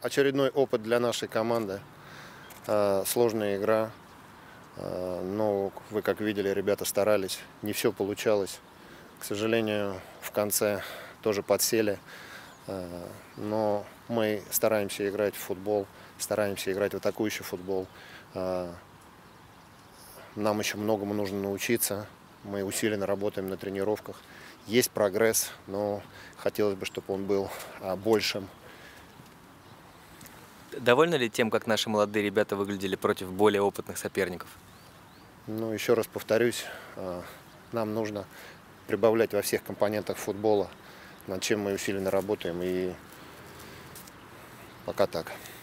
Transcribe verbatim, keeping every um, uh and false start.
очередной опыт для нашей команды. Сложная игра. Но вы как видели, ребята старались. Не все получалось. К сожалению, в конце тоже подсели. Но мы стараемся играть в футбол, стараемся играть в атакующий футбол. Нам еще многому нужно научиться. Мы усиленно работаем на тренировках. Есть прогресс, но хотелось бы, чтобы он был большим. Довольны ли тем, как наши молодые ребята выглядели против более опытных соперников? Ну, еще раз повторюсь, нам нужно прибавлять во всех компонентах футбола, над чем мы усиленно работаем, и пока так.